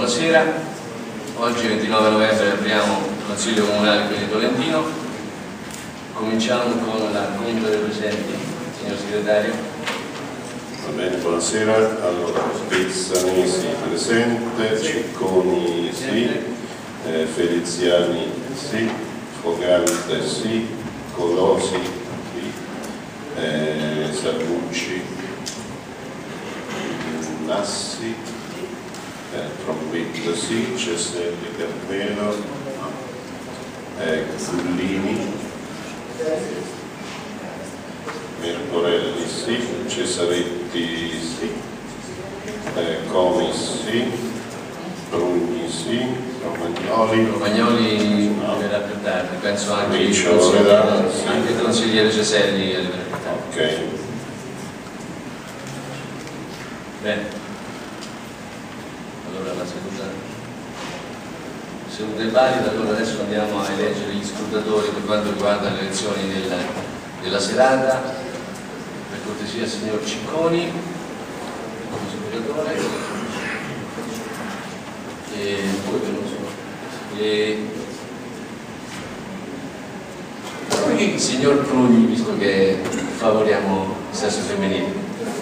buonasera. Oggi 29 novembre apriamo il Consiglio Comunale qui di Tolentino. Cominciamo con la conta dei presenti, signor segretario. Va bene, buonasera. Allora, Pezzanesi presente, Cicconi sì, Feliziani sì, Fogante sì, Colosi sì, Salvucci, Nassi, Trombetta sì, Ceselli Carmelo, Gullini, Mercorelli sì, Cesaretti sì, Comis sì, Brugni sì, Romagnoli arriverà più tardi, penso anche il consigliere Ceselli arriverà più tardi. Ok. Bene. Allora la seduta è valida, allora adesso andiamo a eleggere gli scrutatori per quanto riguarda le elezioni della serata. Per cortesia signor Cicconi come scrutatore e poi non so il signor Prugni, visto che favoriamo il sesso femminile,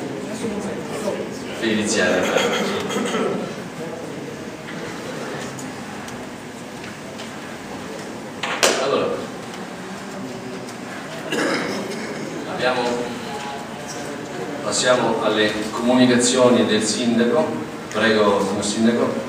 per iniziare. Allora, passiamo alle comunicazioni del sindaco. Prego, signor sindaco.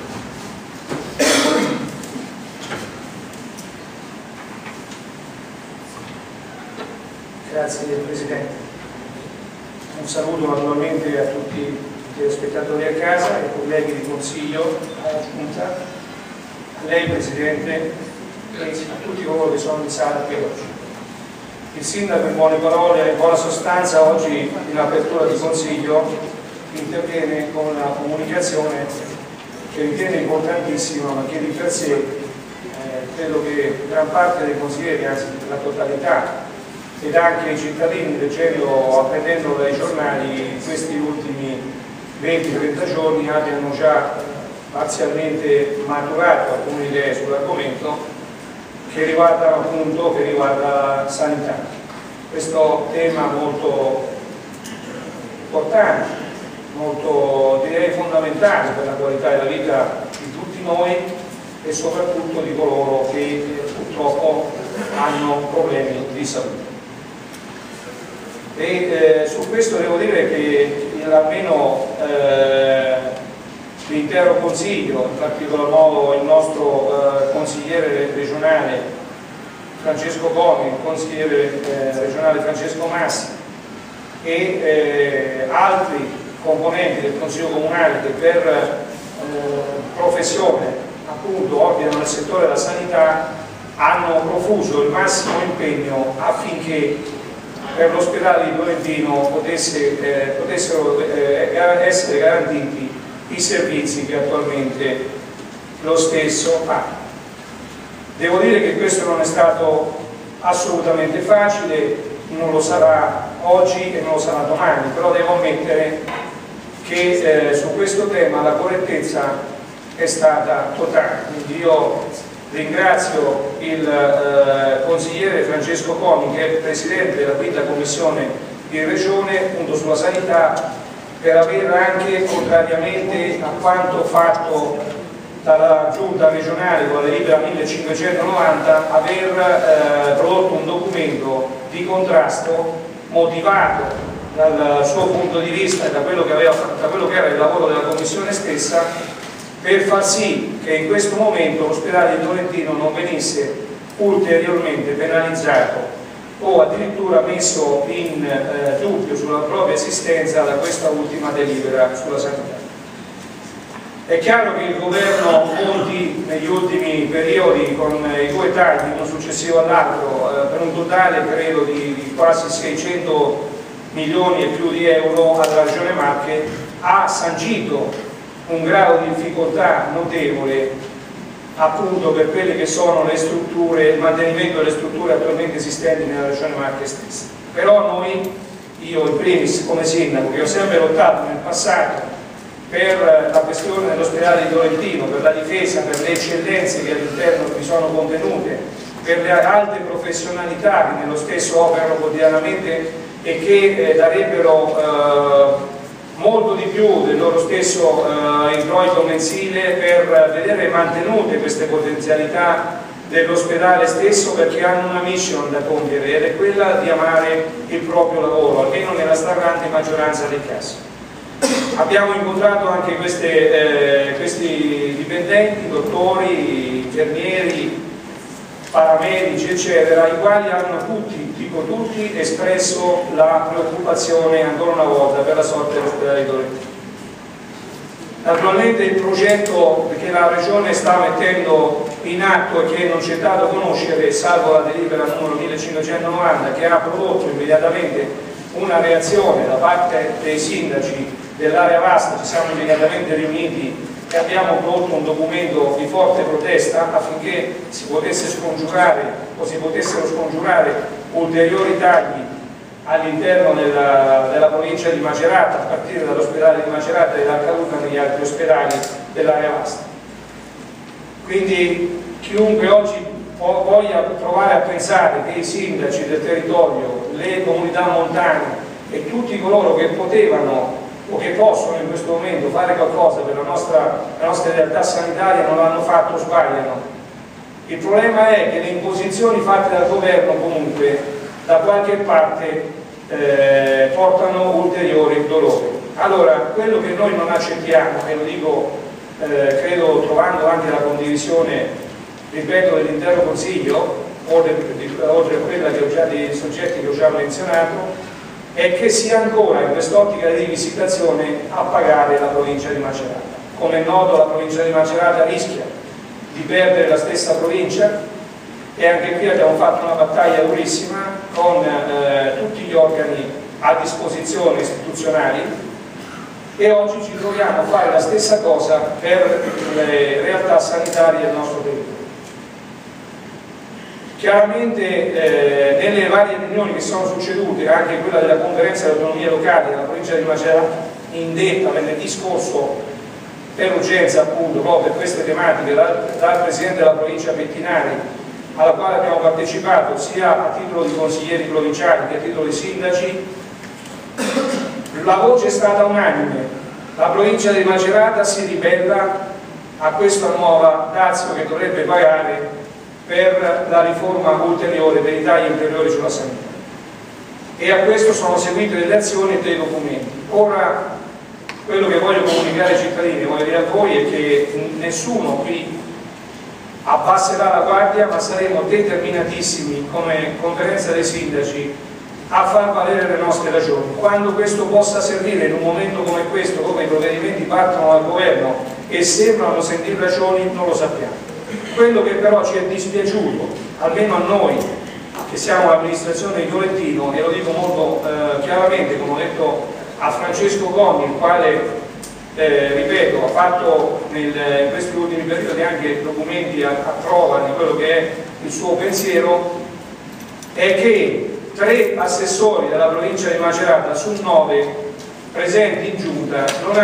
Grazie Presidente. Un saluto naturalmente a tutti i telespettatori a casa, ai colleghi di consiglio, alla Giunta, a lei Presidente e a tutti coloro che sono in sala qui oggi. Il Sindaco in buone parole e in buona sostanza oggi in apertura di consiglio interviene con una comunicazione che ritiene importantissima, ma che di per sé credo che gran parte dei consiglieri, anzi la totalità, ed anche i cittadini, leggendo o apprendendo dai giornali questi ultimi 20-30 giorni, abbiano già parzialmente maturato alcune idee sull'argomento che riguarda appunto la sanità. Questo tema molto importante, molto direi fondamentale per la qualità della vita di tutti noi e soprattutto di coloro che purtroppo hanno problemi di salute. E su questo devo dire che almeno l'intero Consiglio, in particolar modo il nostro consigliere regionale Francesco Comi, il consigliere regionale Francesco Massi e altri componenti del Consiglio Comunale che per professione appunto operano nel settore della sanità hanno profuso il massimo impegno affinché per l'ospedale di Tolentino potessero essere garantiti i servizi che attualmente lo stesso ha. Devo dire che questo non è stato assolutamente facile, non lo sarà oggi e non lo sarà domani, però devo ammettere che su questo tema la correttezza è stata totale. Quindi io ringrazio il consigliere Francesco Comi, che è presidente della 5ª commissione di regione appunto sulla sanità, per aver anche, contrariamente a quanto fatto dalla giunta regionale con la delibera 1590, aver prodotto un documento di contrasto motivato dal suo punto di vista e da quello che era il lavoro della commissione stessa, per far sì che in questo momento l'ospedale di Tolentino non venisse ulteriormente penalizzato o addirittura messo in dubbio sulla propria esistenza da questa ultima delibera sulla sanità. È chiaro che il governo Monti negli ultimi periodi, con i due tagli uno successivo all'altro, per un totale credo di quasi 600 milioni e più di euro alla Regione Marche, ha sancito un grado di difficoltà notevole appunto per quelle che sono le strutture, il mantenimento delle strutture attualmente esistenti nella Regione Marche stessa. Però noi, io in primis come sindaco, che ho sempre lottato nel passato per la questione dell'ospedale di Tolentino, per la difesa, per le eccellenze che all'interno vi sono contenute, per le alte professionalità che nello stesso operano quotidianamente e che darebbero molto di più del loro stesso introito mensile per vedere mantenute queste potenzialità dell'ospedale stesso, perché hanno una mission da compiere ed è quella di amare il proprio lavoro, almeno nella stragrande maggioranza dei casi. Abbiamo incontrato anche questi dipendenti, dottori, infermieri, paramedici eccetera, i quali hanno tutti, dico tutti, espresso la preoccupazione ancora una volta per la sorte dell'ospedale di Tolentino. Naturalmente il progetto che la Regione sta mettendo in atto e che non ci è dato conoscere, salvo la delibera numero 1590, che ha prodotto immediatamente una reazione da parte dei sindaci dell'area vasta, ci siamo immediatamente riuniti e abbiamo prodotto un documento di forte protesta affinché si potesse scongiurare o si potessero scongiurare ulteriori tagli all'interno della provincia di Macerata, a partire dall'ospedale di Macerata e dall'accaduta negli altri ospedali dell'area vasta. Quindi chiunque oggi voglia provare a pensare che i sindaci del territorio, le comunità montane e tutti coloro che potevano o che possono in questo momento fare qualcosa per la nostra realtà sanitaria non l'hanno fatto, sbagliano. Il problema è che le imposizioni fatte dal governo comunque da qualche parte portano ulteriori dolori. Allora, quello che noi non accettiamo, e lo dico credo trovando anche la condivisione, ripeto, dell'intero Consiglio, oltre a quella che ho già dei soggetti che ho già menzionato, è che sia ancora in quest'ottica di rivisitazione a pagare la provincia di Macerata. Come è noto, la provincia di Macerata rischia di perdere la stessa provincia e anche qui abbiamo fatto una battaglia durissima con tutti gli organi a disposizione istituzionali e oggi ci troviamo a fare la stessa cosa per le realtà sanitarie del nostro territorio. Chiaramente nelle varie riunioni che sono succedute, anche quella della conferenza delle autonomie locali della provincia di Macerata, indetta venerdì scorso per urgenza appunto proprio per queste tematiche dal Presidente della provincia Pettinari, alla quale abbiamo partecipato sia a titolo di consiglieri provinciali che a titolo di sindaci, la voce è stata unanime. La provincia di Macerata si ribella a questa nuova dazio che dovrebbe pagare per la riforma ulteriore dei tagli ulteriori sulla sanità, e a questo sono seguite delle azioni e dei documenti. Ora, quello che voglio comunicare ai cittadini, voglio dire a voi, è che nessuno qui abbasserà la guardia, ma saremo determinatissimi come conferenza dei sindaci a far valere le nostre ragioni. Quando questo possa servire in un momento come questo, come i provvedimenti partono dal governo e sembrano sentire ragioni, non lo sappiamo. Quello che però ci è dispiaciuto, almeno a noi che siamo l'amministrazione di Tolentino, e lo dico molto chiaramente, come ho detto a Francesco Gomi, il quale ripeto, ha fatto in questi ultimi periodi anche documenti a prova di quello che è il suo pensiero, è che 3 assessori della provincia di Macerata su 9 presenti in giunta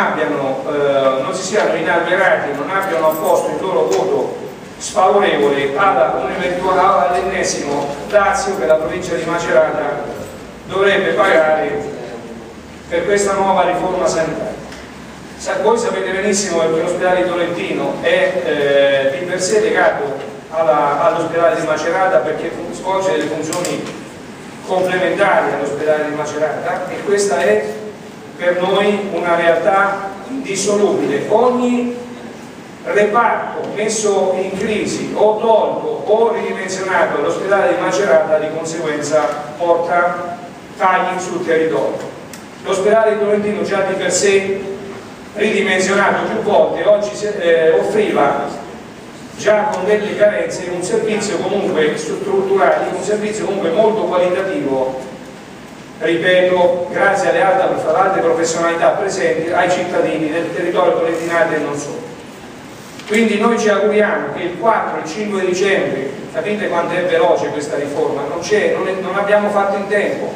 non si siano inalberati, non abbiano apposto il loro voto sfavorevole all'ennesimo dazio che la provincia di Macerata dovrebbe pagare per questa nuova riforma sanitaria. Voi sapete benissimo che l'ospedale di Tolentino è di per sé legato all'ospedale di Macerata, perché svolge delle funzioni complementari all'ospedale di Macerata, e questa è per noi una realtà indissolubile. Ogni reparto messo in crisi o tolto o ridimensionato all'ospedale di Macerata di conseguenza porta tagli sul territorio. L'ospedale di Tolentino già di per sé ridimensionato più volte oggi offriva già con delle carenze un servizio comunque strutturale, un servizio comunque molto qualitativo, ripeto, grazie alle alte professionalità presenti ai cittadini del territorio tolentinano e non solo. Quindi noi ci auguriamo che il 4 e il 5 dicembre, capite quanto è veloce questa riforma, non abbiamo fatto in tempo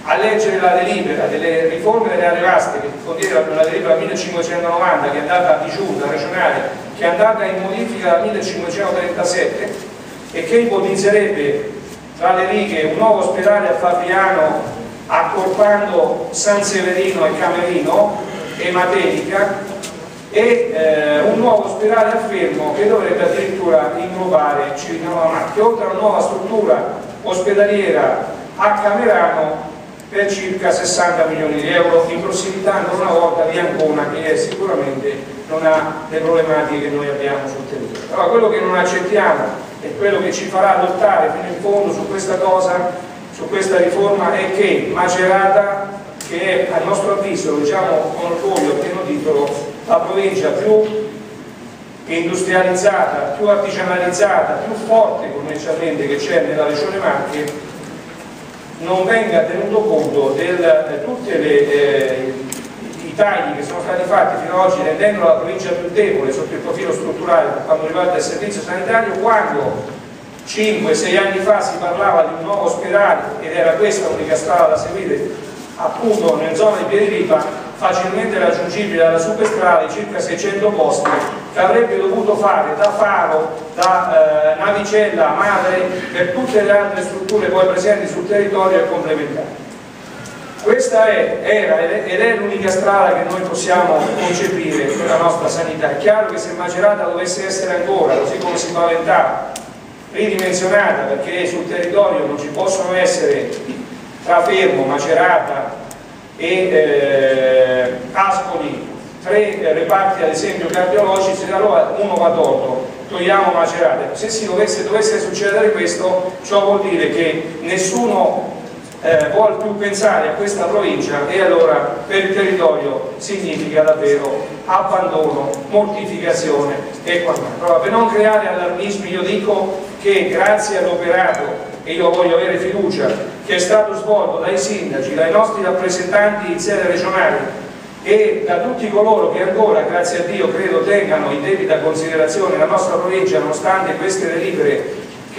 a leggere la delibera delle riforme delle aree vaste, che contiene la delibera 1590 che è andata di giunta regionale, che è andata in modifica dal 1537 e che ipotizzerebbe tra le righe un nuovo ospedale a Fabriano accorpando San Severino e Camerino e Matelica, e un nuovo ospedale a Fermo che dovrebbe addirittura inglobare Civitanova Macchia, oltre a una nuova struttura ospedaliera a Camerano per circa 60 milioni di euro, in prossimità ancora una volta di Ancona, che sicuramente non ha le problematiche che noi abbiamo sul territorio. Allora, quello che non accettiamo e quello che ci farà lottare fino in fondo su questa cosa, su questa riforma, è che Macerata, che è a nostro avviso, lo diciamo con orgoglio a pieno titolo, la provincia più industrializzata, più artigianalizzata, più forte commercialmente che c'è nella regione Marche, non venga tenuto conto di tutti i tagli che sono stati fatti fino ad oggi, rendendo la provincia più debole sotto il profilo strutturale per quanto riguarda il servizio sanitario, quando 5-6 anni fa si parlava di un nuovo ospedale ed era questa l'unica strada da seguire appunto nella zona di Piediripa, facilmente raggiungibile dalla superstrada, di circa 600 posti, che avrebbe dovuto fare da Faro, da Navicella a Madre, per tutte le altre strutture poi presenti sul territorio e complementari. Questa era ed è l'unica strada che noi possiamo concepire per la nostra sanità. È chiaro che se Macerata dovesse essere ancora, così come si paventava, ridimensionata, perché sul territorio non ci possono essere tra Fermo, Macerata e Ascoli 3 reparti ad esempio cardiologici, allora uno va tolto, togliamo Macerata. Se dovesse succedere questo, ciò vuol dire che nessuno vuole più pensare a questa provincia, e allora per il territorio significa davvero abbandono, mortificazione e quant'altro. Allora, per non creare allarmismi, io dico che grazie all'operato, e io voglio avere fiducia, che è stato svolto dai sindaci, dai nostri rappresentanti in sede regionale e da tutti coloro che ancora, grazie a Dio, credo tengano in debita considerazione la nostra provincia, nonostante queste delibere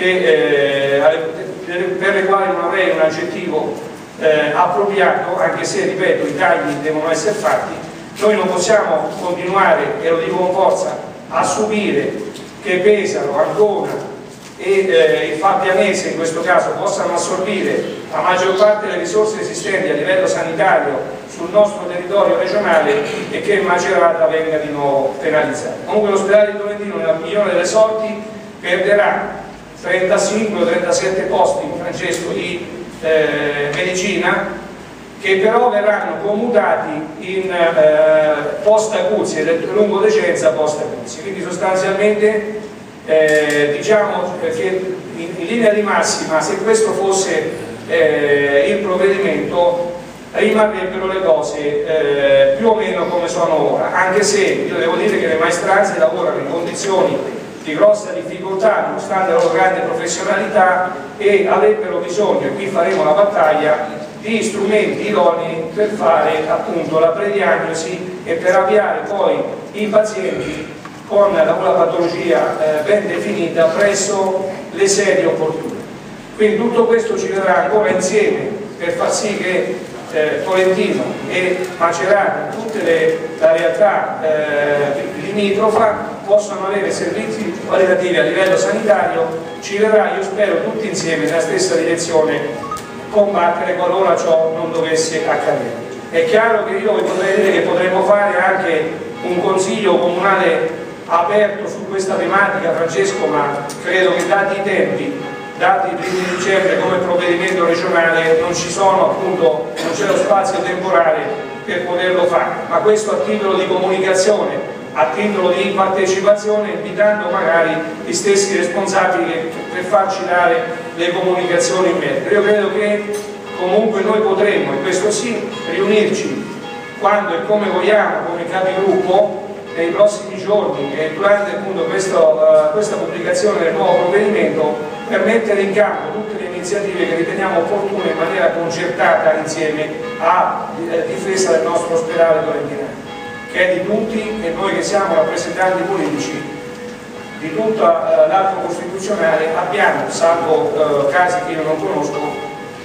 per le quali non avrei un aggettivo appropriato, anche se, ripeto, i tagli devono essere fatti. Noi non possiamo continuare, e lo dico con forza, a subire che Pesaro, Ancona e il Fabrianese in questo caso possano assorbire la maggior parte delle risorse esistenti a livello sanitario sul nostro territorio regionale e che Macerata venga di nuovo penalizzata. Comunque l'ospedale di Tolentino, nella migliore delle sorti, perderà 35 o 37 posti, Francesco, di medicina, che però verranno commutati in post-acuzie, lungodecenza post-acuzie. Quindi sostanzialmente diciamo che in linea di massima, se questo fosse il provvedimento, rimarrebbero le cose più o meno come sono ora, anche se io devo dire che le maestranze lavorano in condizioni di grossa difficoltà nonostante la loro grande professionalità, e avrebbero bisogno, e qui faremo la battaglia, di strumenti idonei per fare appunto la prediagnosi e per avviare poi i pazienti con una patologia ben definita presso le sedi opportune. Quindi tutto questo ci vedrà ancora insieme per far sì che Tolentino e Macerata, tutte la realtà limitrofa, possano avere servizi qualitativi a livello sanitario. Ci vedrà, io spero, tutti insieme nella stessa direzione combattere qualora ciò non dovesse accadere. È chiaro che io vi potrei dire che potremmo fare anche un consiglio comunale aperto su questa tematica, Francesco, ma credo che dati i tempi, dati il 1° dicembre come provvedimento regionale, non ci sono, appunto, non c'è lo spazio temporale per poterlo fare, ma questo a titolo di comunicazione, a titolo di partecipazione, invitando magari gli stessi responsabili per farci dare le comunicazioni in merito. Io credo che comunque noi potremmo, e questo sì, riunirci quando e come vogliamo come capigruppo nei prossimi giorni e durante appunto questa pubblicazione del nuovo provvedimento, per mettere in campo tutte le iniziative che riteniamo opportune in maniera concertata insieme a difesa del nostro ospedale tolentino, che è di tutti, e noi che siamo rappresentanti politici di tutto l'arco costituzionale abbiamo, salvo casi che io non conosco,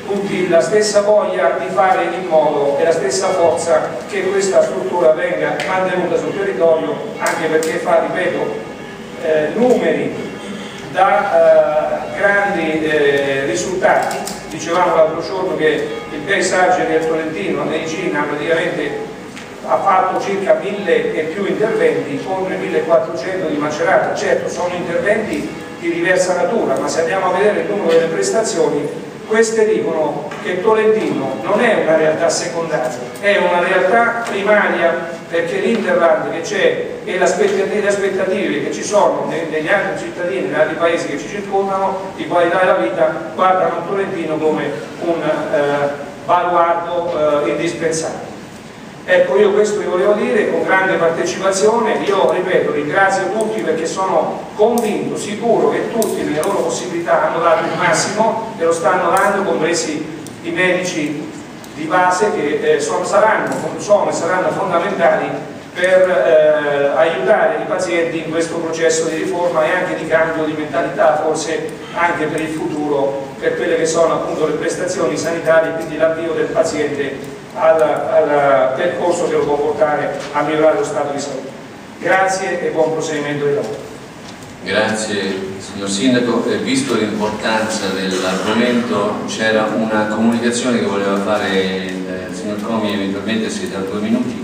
tutti la stessa voglia di fare in modo e la stessa forza che questa struttura venga mantenuta sul territorio, anche perché fa, ripeto, numeri da grandi risultati. Dicevamo l'altro giorno che il paesaggio del Tolentino nei Cina praticamente ha fatto circa 1000 e più interventi contro i 1400 di Macerata. Certo, sono interventi di diversa natura, ma se andiamo a vedere il numero delle prestazioni, queste dicono che Tolentino non è una realtà secondaria, è una realtà primaria, perché l'Interland che c'è e le aspettative che ci sono negli altri cittadini, negli altri paesi che ci circondano, di qualità della vita, guardano Tolentino come un baluardo indispensabile. Ecco, io questo vi volevo dire con grande partecipazione. Io ripeto, ringrazio tutti perché sono convinto, sicuro che tutti nelle loro possibilità hanno dato il massimo e lo stanno dando, compresi i medici di base che saranno fondamentali per aiutare i pazienti in questo processo di riforma e anche di cambio di mentalità, forse anche per il futuro, per quelle che sono appunto le prestazioni sanitarie, quindi l'avvio del paziente al percorso che lo può portare a migliorare lo stato di salute. Grazie e buon proseguimento dei lavori. Grazie signor Sindaco. Visto l'importanza dell'argomento, c'era una comunicazione che voleva fare il signor Comi, eventualmente se da 2 minuti.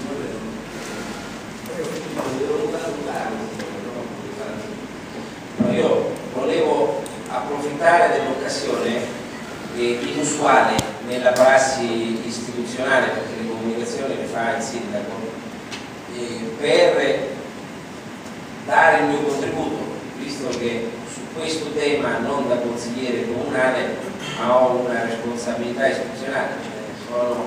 Io volevo approfittare dell'occasione inusuale nella prassi istituzionale, perché le comunicazioni le fa il Sindaco, per dare il mio contributo, visto che su questo tema non da consigliere comunale ma ho una responsabilità istituzionale, sono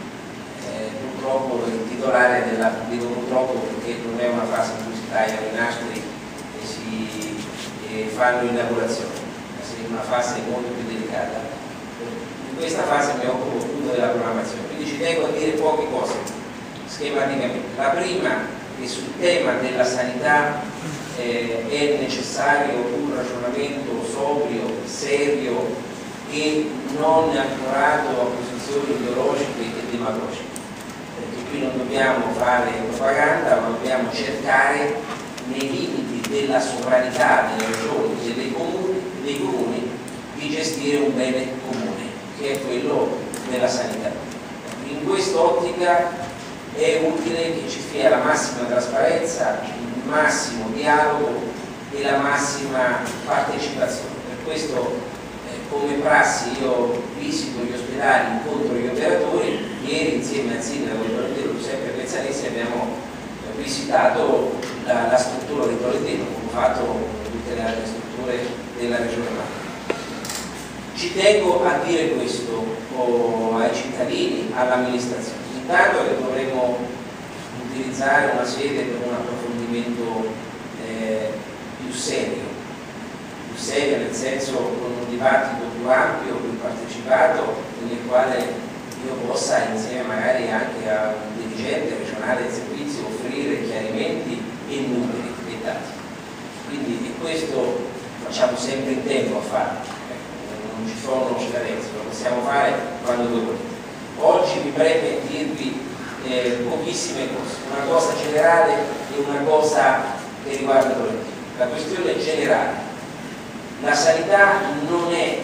purtroppo il titolare dico purtroppo perché non è una fase in cui si tagliano i nastri e si fanno inaugurazioni, ma è una fase molto più delicata. In questa fase mi occupo appunto della programmazione, quindi ci tengo a dire poche cose schematicamente. La prima, che sul tema della sanità è necessario un ragionamento sobrio, serio e non ancorato a posizioni ideologiche e demagogiche, perché qui non dobbiamo fare propaganda, ma dobbiamo cercare nei limiti della sovranità delle regioni e dei comuni di gestire un bene comune, che è quello della sanità. In quest'ottica è utile che ci sia la massima trasparenza, il massimo dialogo e la massima partecipazione. Per questo, come prassi, io visito gli ospedali, incontro gli operatori. Ieri insieme al sindaco di Tolentino, Giuseppe Pezzanesi, abbiamo visitato la struttura di Tolentino, come ho fatto tutte le altre strutture della Regione Marche. Ci tengo a dire questo ai cittadini, all'amministrazione. Intanto che dovremo utilizzare una sede per un approfondimento più serio nel senso con un dibattito più ampio, più partecipato, nel quale io possa insieme magari anche a un dirigente regionale del servizio offrire chiarimenti e numeri e dati. Quindi questo facciamo sempre in tempo a farlo, non ci sono scadenze, lo possiamo fare quando dobbiamo. Oggi mi preme dirvi pochissime cose, una cosa generale e una cosa che riguarda Tolentino. La questione generale: la sanità non è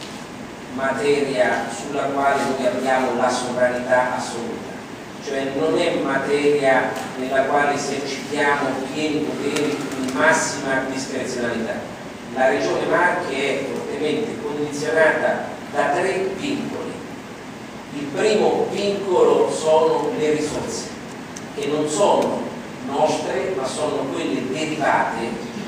materia sulla quale noi abbiamo la sovranità assoluta, cioè non è materia nella quale esercitiamo pieni poteri in massima discrezionalità. La Regione Marche è fortemente condizionata da 3 vincoli. Il primo vincolo sono le risorse, che non sono nostre, ma sono quelle derivate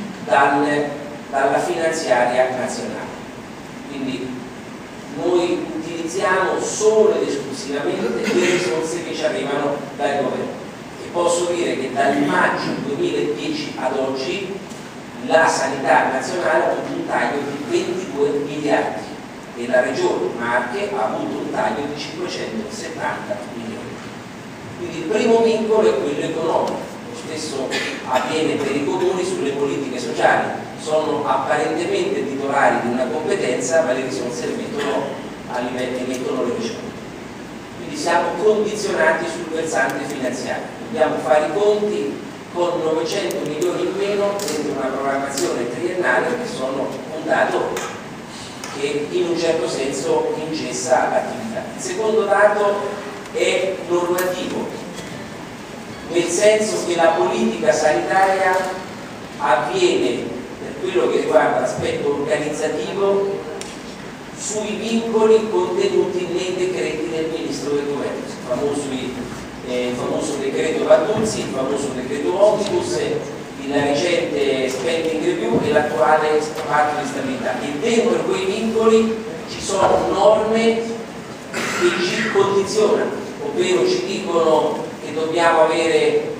dalla finanziaria nazionale. Quindi noi utilizziamo solo ed esclusivamente le risorse che ci arrivano dal governo. E posso dire che dal maggio 2010 ad oggi la sanità nazionale ha avuto un taglio di 22 miliardi e la Regione Marche ha avuto un taglio di 570 milioni. Quindi il primo vincolo è quello economico. Lo stesso avviene per i comuni sulle politiche sociali. Sono apparentemente titolari di una competenza, ma le risorse le mettono che mettono le regioni. Quindi siamo condizionati sul versante finanziario, dobbiamo fare i conti con 900 milioni in meno dentro una programmazione triennale, che sono un dato che in un certo senso ingessa l'attività. Il secondo dato è normativo, nel senso che la politica sanitaria avviene, per quello che riguarda l'aspetto organizzativo, sui vincoli contenuti nei decreti del Ministro del Governo, il famoso decreto Vatuzzi, il famoso decreto Omnibus, la recente spending review e l'attuale patto di stabilità. E dentro quei vincoli ci sono norme che ci condizionano, ovvero ci dicono che dobbiamo avere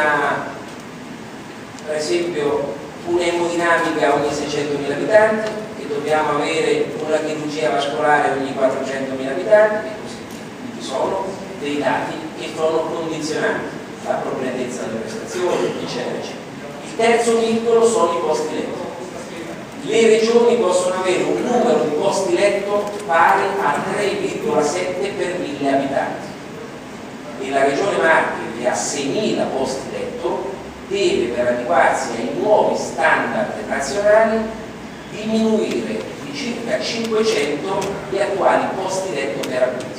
per esempio un'emodinamica ogni 600.000 abitanti, che dobbiamo avere una chirurgia vascolare ogni 400.000 abitanti e così via. Quindi sono dei dati che sono condizionanti, l'appropriatezza delle prestazioni, eccetera, eccetera. Il terzo vincolo sono i posti letto. Le regioni possono avere un numero di posti letto pari a 3,7 per 1000 abitanti e la regione Marche, che ha 6.000 posti letto, deve, per adeguarsi ai nuovi standard nazionali, diminuire di circa 500 gli attuali posti letto per abitanti.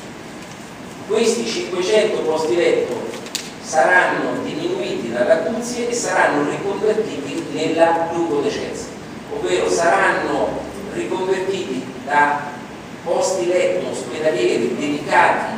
Questi 500 posti letto saranno diminuiti dalla CUZIE e saranno riconvertiti nella glucodecenza, ovvero saranno riconvertiti da posti letto ospedalieri dedicati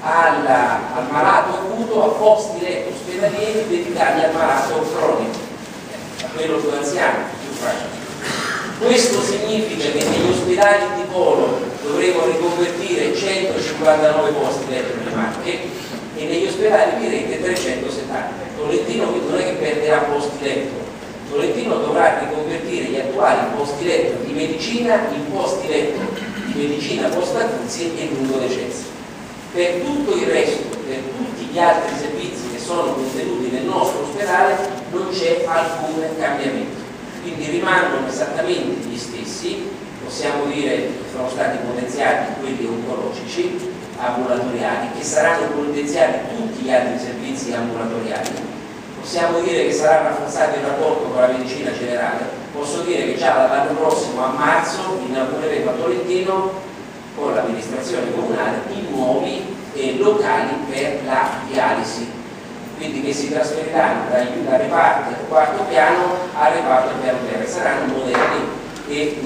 al malato acuto a posti letto ospedalieri dedicati al malato cronico, a quello più anziano, più fragile. Questo significa che negli ospedali di polo dovremo riconvertire 159 posti letto nelle Marche e negli ospedali di rete 370. Tolentino non è che perderà posti letto, Tolentino dovrà riconvertire gli attuali posti letto di medicina in posti letto di medicina post-acuzie e lungodecenza. Per tutto il resto, per tutti gli altri servizi che sono contenuti nel nostro ospedale non c'è alcun cambiamento, quindi rimangono esattamente gli stessi. Possiamo dire che sono stati potenziati quelli oncologici, ambulatoriali, che saranno potenziati tutti gli altri servizi ambulatoriali. Possiamo dire che sarà rafforzato il rapporto con la medicina generale. Posso dire che già dall'anno prossimo a marzo inaugureremo a Tolentino con l'amministrazione comunale i nuovi locali per la dialisi, quindi che si trasferiranno dal reparto del quarto piano al reparto del piano terra, saranno moderni e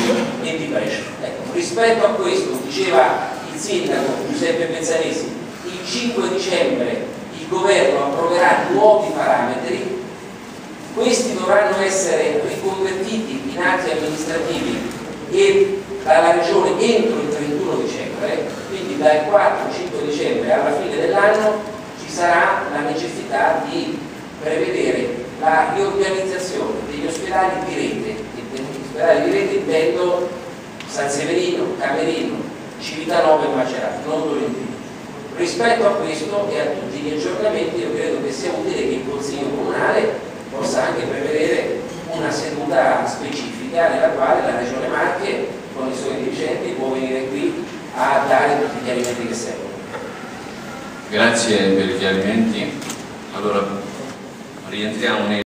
di pregio. Ecco, rispetto a questo, diceva il sindaco Giuseppe Pezzanesi, il 5 dicembre il governo approverà nuovi parametri, questi dovranno essere riconvertiti in atti amministrativi e dalla regione entro il 31 dicembre, quindi dal 4-5 dicembre alla fine dell'anno ci sarà la necessità di prevedere la riorganizzazione degli ospedali di rete. Ospedali di rete intendo San Severino, Camerino, Civitanova e Macerata, non Tolentino. Rispetto a questo e a tutti gli aggiornamenti, io credo che sia utile che il Consiglio Comunale possa anche prevedere una seduta specifica nella quale la Regione Marche con i suoi dirigenti può venire qui a dare tutti i chiarimenti che servono. Grazie per i chiarimenti. Allora, rientriamo nei